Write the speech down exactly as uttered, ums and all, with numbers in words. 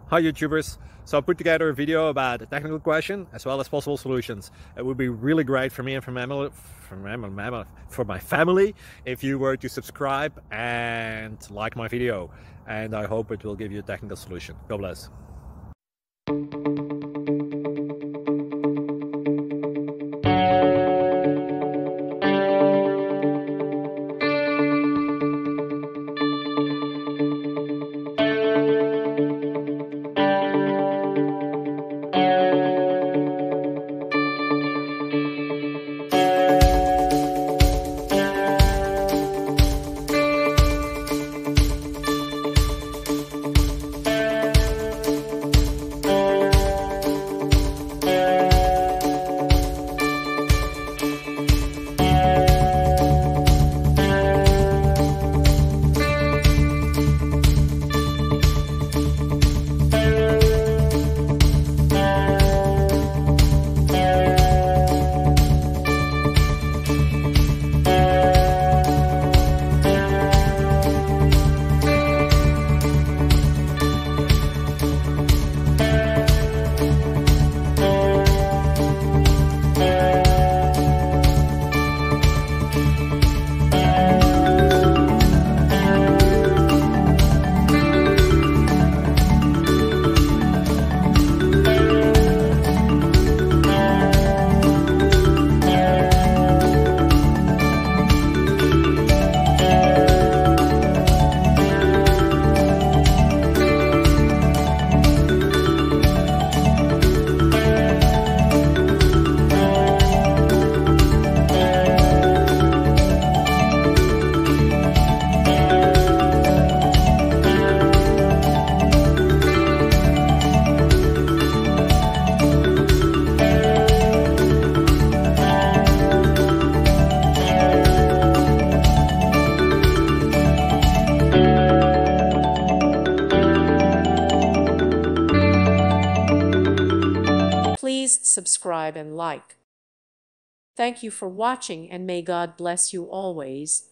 Hi YouTubers. So I put together a video about a technical question as well as possible solutions. It would be really great for me and for, mammal, for, mammal, for my family if you were to subscribe and like my video. And I hope it will give you a technical solution. God bless. Please subscribe and like. Thank you for watching, and may God bless you always.